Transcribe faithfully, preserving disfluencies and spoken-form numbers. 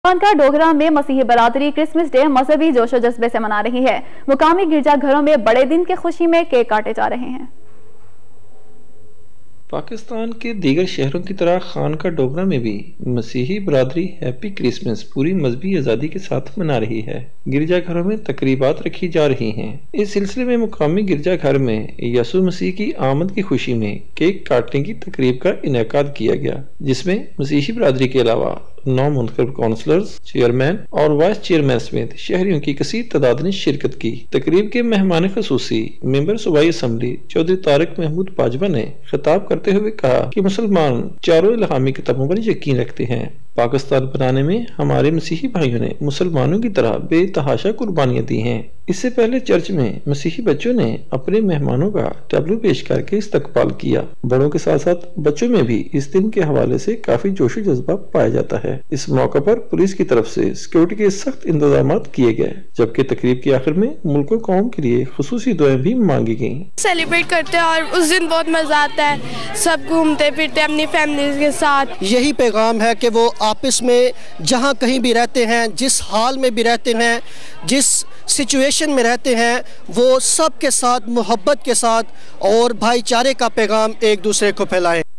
खानका डोगरा में मसीही बरादरी क्रिसमस डे मजहबी जोशो जज्बे से मना रही है। मुकामी गिरजा घरों में बड़े दिन की खुशी में केक काटे जा रहे हैं। पाकिस्तान के दीगर शहरों की तरह खानका डोगरा में भी मसीही बरादरी हैप्पी क्रिसमस पूरी मजहबी आज़ादी के साथ मना रही है। गिरजाघरों में तकरीबात रखी जा रही हैं। इस सिलसिले में मुकामी गिरजाघर में यसु मसीह की आमद की खुशी में केक काटने की तकरीब का इनेकाद किया गया, जिसमें मसीही बरादरी के अलावा नौ मुंतखब काउंसलर्स, चेयरमैन और वाइस चेयरमैन समेत शहरियों की कसीर तादाद ने शिरकत की। तकरीब के मेहमान खसूसी मेंबर सूबाई असम्बली चौधरी तारिक महमूद बाजवा ने खिताब करते हुए कहा कि मुसलमान चारों इलाहामी किताबों पर यकीन रखते हैं। पाकिस्तान बनाने में हमारे मसीही भाइयों ने मुसलमानों की तरह बेतहाशा कुर्बानियां दी हैं। इससे पहले चर्च में मसीही बच्चों ने अपने मेहमानों का टैबलू पेश करके इस्तकबाल किया। बड़ों के साथ साथ बच्चों में भी इस दिन के हवाले से काफी जोशो जज्बा पाया जाता है। इस मौके पर पुलिस की तरफ से सिक्योरिटी के सख्त इंतजाम किए गए, जबकि तकरीब के आखिर में मुल्क और कौम के लिए खुसूसी दुआएं भी मांगी गयी। सेलिब्रेट करते हैं और उस दिन बहुत मजा आता है, सब घूमते फिरते अपनी फैमिली के साथ। यही पैगाम है कि वो आपस में जहाँ कहीं भी रहते हैं, जिस हाल में भी रहते हैं, जिस सिचुएशन में रहते हैं, वो सब के साथ मोहब्बत के साथ और भाईचारे का पैगाम एक दूसरे को फैलाएं।